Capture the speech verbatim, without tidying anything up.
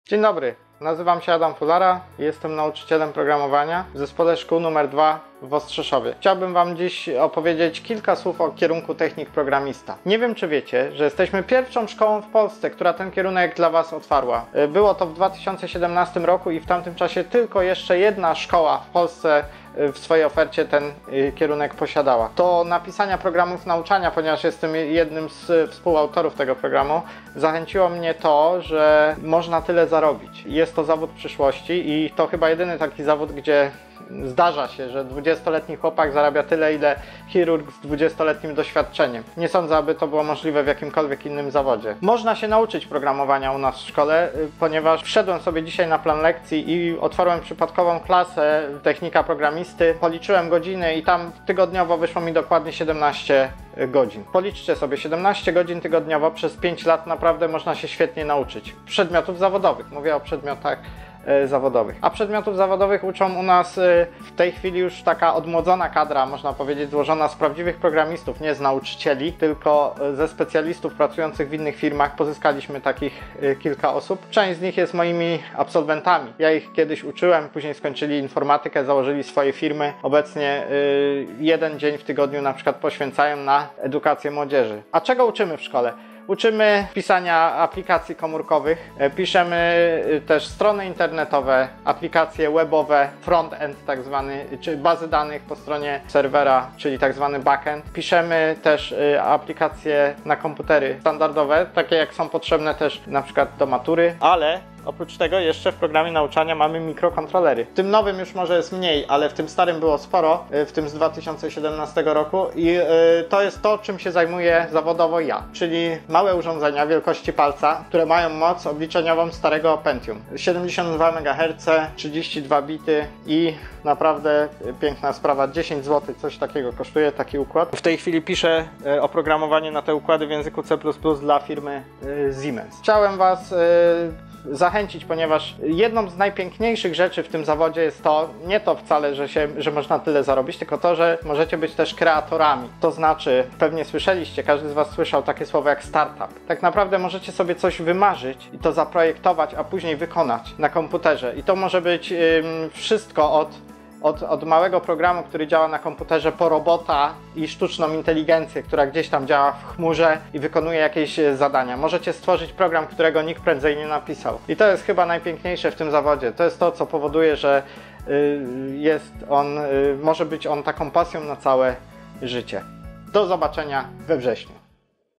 Dzień dobry, nazywam się Adam Fulara i jestem nauczycielem programowania w zespole szkół numer dwa w Ostrzeszowie. Chciałbym Wam dziś opowiedzieć kilka słów o kierunku technik programista. Nie wiem, czy wiecie, że jesteśmy pierwszą szkołą w Polsce, która ten kierunek dla Was otwarła. Było to w dwa tysiące siedemnastym roku i w tamtym czasie tylko jeszcze jedna szkoła w Polsce w swojej ofercie ten kierunek posiadała. Do napisania programów nauczania, ponieważ jestem jednym z współautorów tego programu, zachęciło mnie to, że można tyle zarobić. Jest to zawód przyszłości i to chyba jedyny taki zawód, gdzie zdarza się, że dwudziestoletni chłopak zarabia tyle, ile chirurg z dwudziestoletnim doświadczeniem. Nie sądzę, aby to było możliwe w jakimkolwiek innym zawodzie. Można się nauczyć programowania u nas w szkole, ponieważ wszedłem sobie dzisiaj na plan lekcji i otworzyłem przypadkową klasę technika programisty, policzyłem godziny i tam tygodniowo wyszło mi dokładnie siedemnaście godzin. Policzcie sobie, siedemnaście godzin tygodniowo przez pięć lat naprawdę można się świetnie nauczyć. Przedmiotów zawodowych, mówię o przedmiotach zawodowych. A przedmiotów zawodowych uczą u nas w tej chwili już taka odmłodzona kadra, można powiedzieć, złożona z prawdziwych programistów, nie z nauczycieli, tylko ze specjalistów pracujących w innych firmach. Pozyskaliśmy takich kilka osób. Część z nich jest moimi absolwentami. Ja ich kiedyś uczyłem, później skończyli informatykę, założyli swoje firmy. Obecnie jeden dzień w tygodniu na przykład poświęcają na edukację młodzieży. A czego uczymy w szkole? Uczymy pisania aplikacji komórkowych, piszemy też strony internetowe, aplikacje webowe, front-end tak zwany, czy bazy danych po stronie serwera, czyli tak zwany backend. Piszemy też aplikacje na komputery standardowe, takie jak są potrzebne też na przykład do matury, ale oprócz tego jeszcze w programie nauczania mamy mikrokontrolery. W tym nowym już może jest mniej, ale w tym starym było sporo, w tym z dwa tysiące siedemnastego roku i to jest to, czym się zajmuję zawodowo ja, czyli małe urządzenia wielkości palca, które mają moc obliczeniową starego Pentium. siedemdziesiąt dwa megaherce, trzydzieści dwa bity i naprawdę piękna sprawa, dziesięć złotych, coś takiego kosztuje taki układ. W tej chwili piszę oprogramowanie na te układy w języku C plus plus dla firmy Siemens. Chciałem Was zachęcić, ponieważ jedną z najpiękniejszych rzeczy w tym zawodzie jest to, nie to wcale, że, się, że można tyle zarobić, tylko to, że możecie być też kreatorami. To znaczy, pewnie słyszeliście, każdy z Was słyszał takie słowo jak startup. Tak naprawdę możecie sobie coś wymarzyć i to zaprojektować, a później wykonać na komputerze. I to może być ym, wszystko od Od, od małego programu, który działa na komputerze, po robota i sztuczną inteligencję, która gdzieś tam działa w chmurze i wykonuje jakieś zadania. Możecie stworzyć program, którego nikt prędzej nie napisał. I to jest chyba najpiękniejsze w tym zawodzie. To jest to, co powoduje, że y, jest on, y, może być on taką pasją na całe życie. Do zobaczenia we wrześniu.